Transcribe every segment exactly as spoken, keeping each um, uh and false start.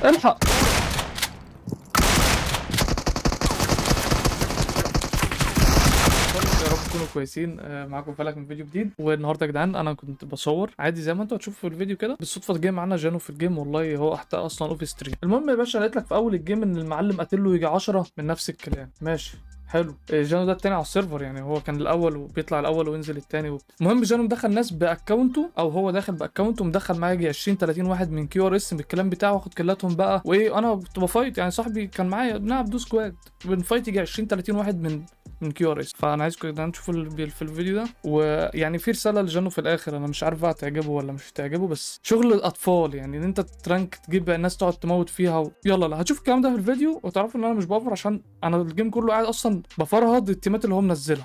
الحق. يا رب تكونوا كويسين. آه، معاكم فلك من فيديو جديد. والنهارده يا جدعان انا كنت بصور عادي زي ما انتوا هتشوفوا في الفيديو كده. بالصدفه جه معانا جانو في الجيم، والله هو احتى اصلا اوف ستريم. المهم يا باشا، لقيت لك في اول الجيم ان المعلم قاتل له يجي عشرة من نفس الكلام. ماشي حلو. آه، جانو ده التاني على السيرفر، يعني هو كان الاول وبيطلع الاول وينزل التاني و... المهم جانو مدخل ناس باكونته، او هو داخل باكونته ومدخل معايا يجي عشرين تلاتين واحد من كيو ار اس بالكلام بتاعه، واخد كلاتهم بقى. وايه انا كنت بفايت، يعني صاحبي كان معايا بنلعب دو سكواد بنفايت يجي عشرين تلاتين واحد من من كيو ار اس. فانا عايزكم يا جدعان تشوفوا ال- في الفيديو ده، ويعني في رساله لجانو في الاخر. انا مش عارف بقى هتعجبه ولا مش هتعجبه، بس شغل الاطفال يعني ان انت ترانك تجيب الناس تقعد تموت فيها و... يلا لا هتشوف الكلام ده في الفيديو وتعرفوا ان انا مش بوفر، عشان انا الجيم كله قاعد اصلا بفرهد التيمات اللي هو منزلها.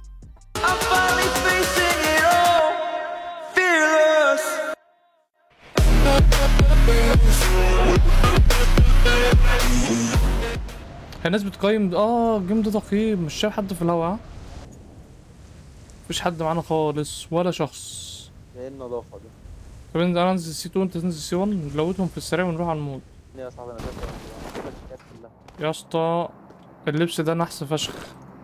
الناس بتقيم اه الجيم ده تقييم، مش شايف حد في الهوا. ها؟ مفيش حد معانا خالص ولا شخص. ايه النظافة دي؟ طب انا انزل سي اتنين، انت تنزل سي واحد، نلوتهم في السريع ونروح على المود. ليه يا صاحبي انا شايف الشيكات كلها. يا اسطى اللبس ده نحس فشخ.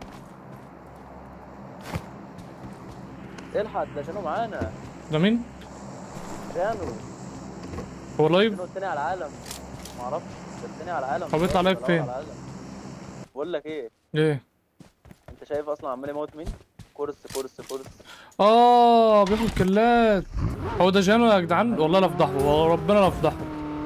الحق ده شنو معانا؟ ده مين؟ شانو هو لايف؟ شنو التاني على العالم؟ معرفش، ده التاني على العالم. طب بيطلع لايف فين؟ بقول لك ايه، ايه؟ انت شايف اصلا عمال يموت مين؟ كورس كورس كورس. اه بياخد كلات. هو ده جانو يا جدعان؟ والله لا افضحه، والله ربنا لا افضحه.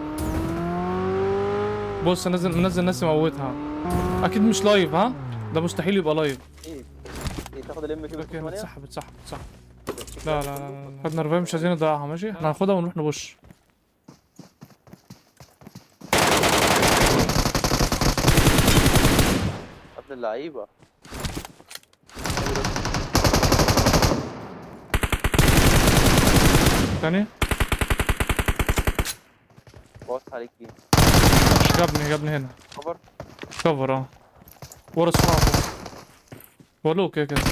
بص نزل منزل ناس يموتها. اكيد مش لايف. ها؟ ده مستحيل يبقى لايف. ايه ايه تاخد الام كيو كده ثمانية؟ اتسحب اتسحب اتسحب. لا لا لا لا، خدنا رفاهية مش عايزين نضيعها. ماشي احنا هناخدها ونروح نبش. ابن اللعيبة. تاني بوظت عليك ايه؟ جابني جابني هنا. خبر؟ كفر اه. ورا اصحابه. بقولوا كده كده.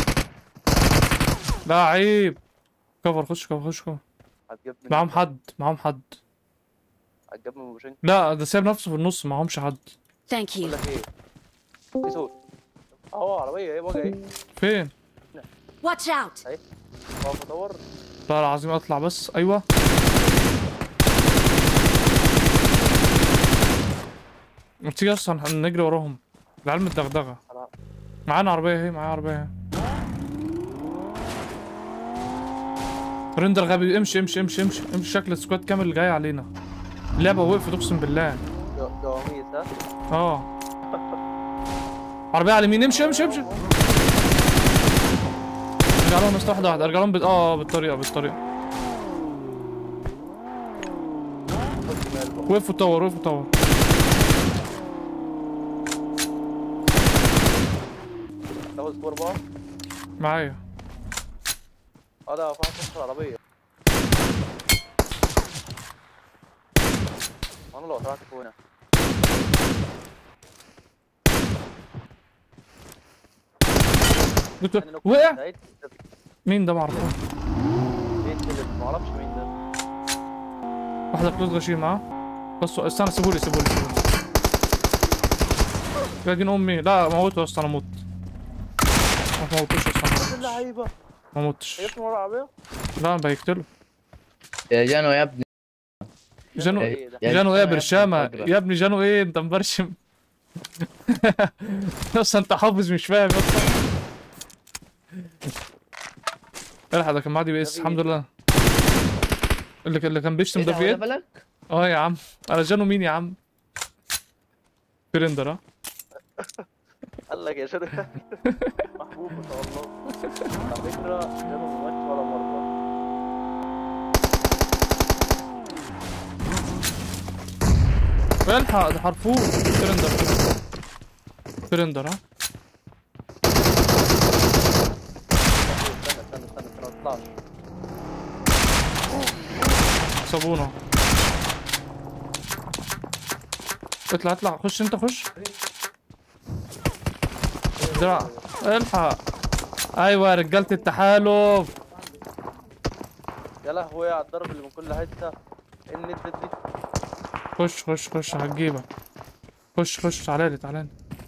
لا عيب. كفر خش كفر خش كفر. هتجيبني معاهم حد معاهم حد. هتجيبني من بوشنك. لا ده سايب نفسه في النص، معهمش حد. Thank بقول you. لك ايه؟ في صوت اهو، عربية ايه بقى ايه؟ فين؟ Watch out! اهي واقف ادور. لا العظيم اطلع بس. ايوه ما تيجي اصلا نجري وراهم. العيال متدغدغه. معانا عربيه اهي، معايا عربيه اهي. ريندر غبي. امشي امشي امشي امشي امشي، شكل السكواد كامل جاي علينا. اللعبه وقفت اقسم بالله. جواميس ها؟ اه عربيه على اليمين. امشي امشي امشي. ارجع لهم بس واحده واحده. ارجع لهم بال... اه بالطريقه بالطريقه. وقفوا تاور وقفوا تاور. تاخد سكور بقى؟ معايا. اه ده في واحد في العربية. انا لو طلعت فوق هنا قلت وقع. ده مين ده؟ معرفوش. ايه كده؟ معرفش مين ده. واحدة كلوز غشيم معاه. بس استنى سيبولي سيبولي سيبولي. يا دين امي. لا موته يا اسطى، انا موت. ما موتوش يا اسطى. اللعيبة ما موتش. جبت ورا العربية؟ لا انا بيقتله. يا جانو يا ابني. جانو ايه ده؟ يا جانو ايه يا ابني برشامة؟ فجرة. يا ابني جانو ايه انت مبرشم؟ يا اسطى انت حافظ مش فاهم يا اسطى. الحق ده كان معدي بي اس الحمد لله. اللي كان اللي كان بيشتم ايه ده ده في هو ده ايه؟ بلك؟ اه يا عم انا جانو مين يا عم؟ فريندر ها؟ قال لك يا شنو محبوب ما شاء الله. على فكرة جابوا ما ماتش ولا مرة. الحق ده حرفوه. فريندر فريندر ها؟ استنى استنى استنى استنى ما تطلعش. صابونه. اطلع اطلع خش انت خش. درع. الحق. ايوه يا رجاله التحالف. يا لهوي على الضرب اللي من كل حتة. النت دي خش خش خش هتجيبك. خش خش تعالى لي تعالى لي.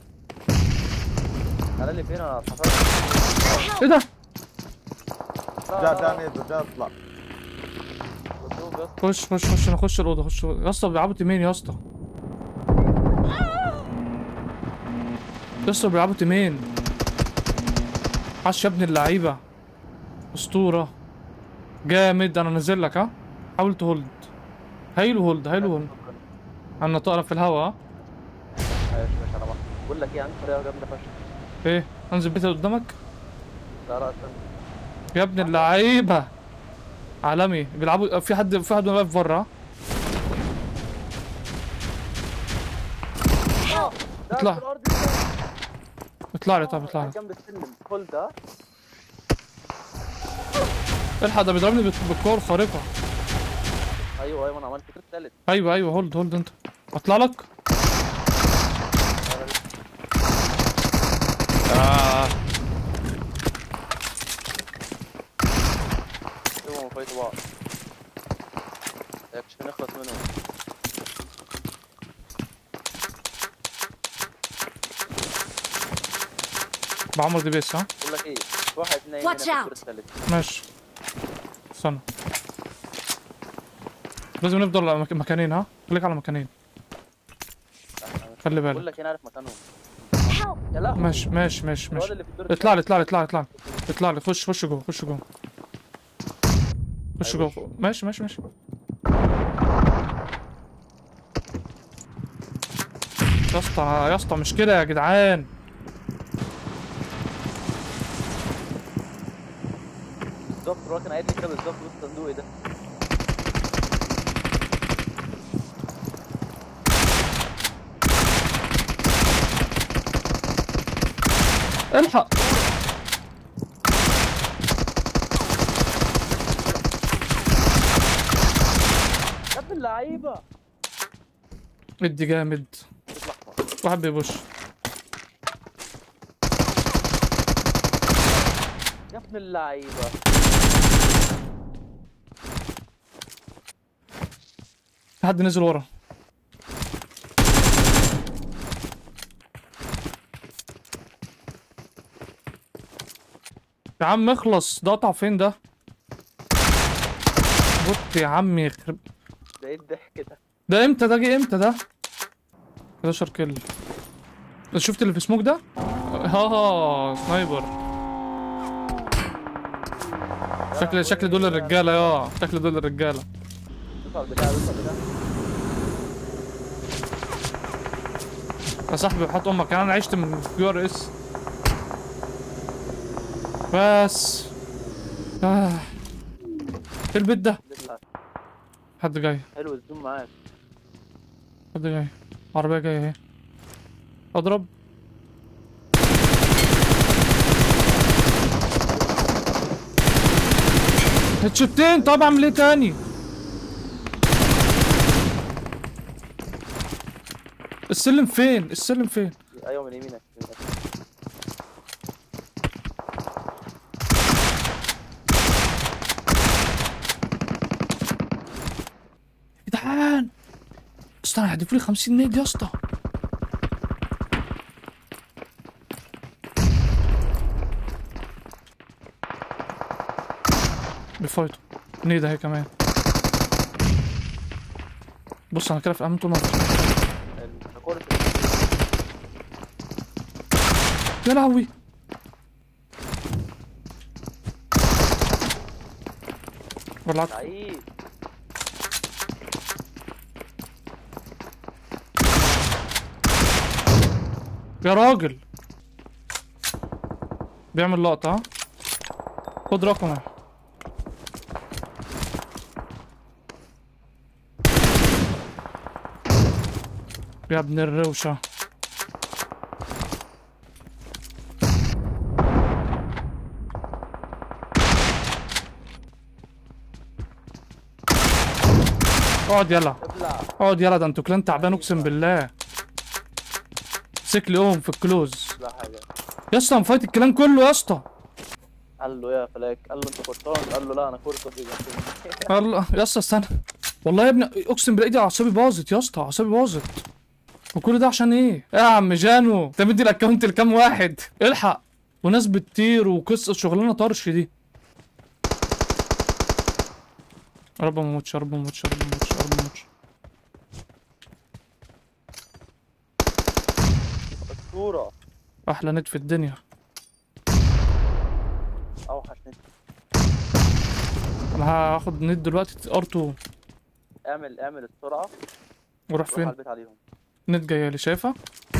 تعالى لي فين انا اتحفرت. ايه ده؟ جا جا نيزو جا اطلع. بشوف بس. خش خش خش انا اخش الاوضه. خش يا اسطى بيلعبوا تيمين يا اسطى. يا اسطى بيلعبوا تيمين. عاش يا ابن اللعيبه. اسطوره. جامد. انا نازل لك ها. حاول تهولد. هيلو هولد هيلو هولد. انا طائره في الهواء ها. ماشي ماشي انا بقى. بقول لك ايه عندي طريقه جامده فشخ. ايه انزل بيتها قدامك. لا لا استنى. يا ابن اللعيبه. عالمي. بيلعبوا في حد في حد واقف بره. اه ده اطلع. في الأرض. اطلع لي طب اطلع لي. جنب السلم هولد ها. الحق ده بيضربني بالك- بالقوه الخارقه. ايوه ايوه انا عملت كده التالت. ايوه ايوه هولد هولد انت. اطلع لك. آه. سيبهم فايتوا بعض. مش هنخلص منهم. بعمر دي بيس ها. بقول لك ايه في واحد نايم هنا Watch في الدور out. التالت. ماشي. استنى. لازم نفضل على مك- مكانين ها. خليك على مكانين. خلي بقول بالك. لك انا عارف مكانهم. يا لا ماشي ماشي ماشي الواد ماشي. اللي في الدور اطلع لي اطلع لي اطلع لي اطلع لي اطلع لي. خش خش جوه خش جوه. خش جوه. ماشي ماشي ماشي. يا اسطى يا اسطى مش كده يا جدعان. بالظبط الراجل كان قايل لي كده بالظبط وسط الصندوق ده. الحق. يا ابن اللعيبه. ادي جامد. واحد بيبوش. يا ابن اللعيبه. في حد نزل ورا. يا عم اخلص. ده قطع فين ده؟ بط يا عم يخرب. ده ايه الضحك ده؟ ده امتى ده جه امتى ده؟ حداشر كيل. شفت اللي في سموك ده؟ ها سنايبر. شكل شكل دول الرجاله يا شكل دول الرجاله. دوس على البتاع دوس على البتاع. يا صاحبي حط امك يعني انا عشت من كيو ار اس. بس آه. في البيت ده حد جاي. حلو الزوم معاك. حد جاي. عربيه جايه اهي. اضرب. هتشوتين. طب اعمل ايه تاني؟ السلم فين؟ السلم فين؟ ايوه من يمينك. يا جدعان استنى هدفولي خمسين نيد يا اسطى. بيفايتوا. نيد اهي كمان. بص انا كده في امان طول ما الكورة يا لهوي. ولعت. سعيد. يا راجل بيعمل لقطة ها. خد رقمه. يا ابن الروشة. اقعد يلا ابلع. اقعد يلا. ده انتوا كلان تعبان اقسم بالله. سكلي اوم في الكلوز. لا حاجة. يا اسطى انا فايت الكلام كله يا اسطى. قال له يا فلاك قال له انت قرطان قال له لا انا كورة. الله يا اسطى استنى. والله يا ابني اقسم بالله ايدي اعصابي باظت يا اسطى، اعصابي باظت. وكل ده عشان ايه؟ ايه يا عم جانو؟ انت مدي الاكونت لكام واحد؟ الحق. وناس بتطير وقصه شغلانه طرش دي. يا رب ما اموتش، يا رب ما اموتش، يا رب ما اموتش، يا رب ما اموتش. اسطوره. احلى نت في الدنيا. اوحش نت. انا هاخد نت دلوقتي ار اتنين. اعمل اعمل السرعه. وروح روح على فين؟ البيت عليهم. نت جايه شايفها؟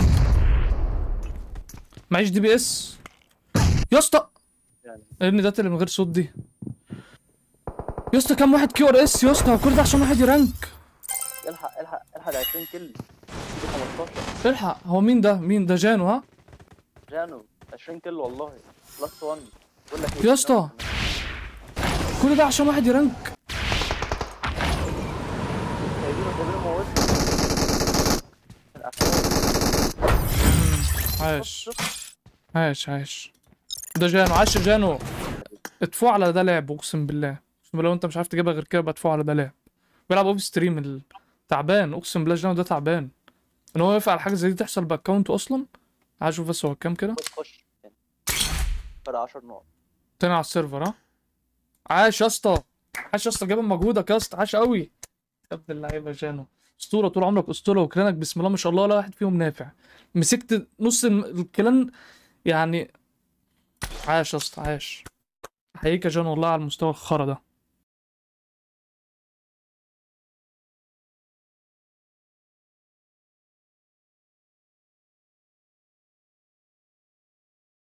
معيش دي بي اس يا اسطى. يعني ايه الندات اللي من غير صوت دي؟ يا اسطى كام واحد كيو ار اس يا اسطى؟ كل ده عشان واحد يرانك. الحق الحق الحق عشرين كيل. دي خمستاشر. الحق. هو مين ده؟ مين ده؟ جانو ها؟ جانو عشرين كيل والله. بلس واحد. بقول لك يا اسطى كل ده عشان واحد يرانك. جايبينه جايبينه موت. عايش عايش عايش. ده جانو. عاش يا جانو. ادفعوا على ده لعب اقسم بالله. اقسم بالله لو انت مش عارف تجيبها غير كده بدفعوا على ده لعب. بيلعب اوف ستريم ال... تعبان اقسم بالله. جانو ده تعبان ان هو يوافق على حاجه زي دي تحصل باكونته اصلا. عايز اشوف بس هو كام كده. خش فرق عشر نقط. تاني على السيرفر ها. عاش يا اسطى، عاش يا اسطى. جايب مجهودك يا اسطى، عاش قوي يا ابن اللعيبه. جانو اسطوره طول عمرك، اسطوره. وكلانك بسم الله ما شاء الله ولا واحد فيهم نافع. مسكت نص الم- الكلان يعني. عاش يا اسطى عاش. احييك يا جانو والله على المستوى الخرا ده.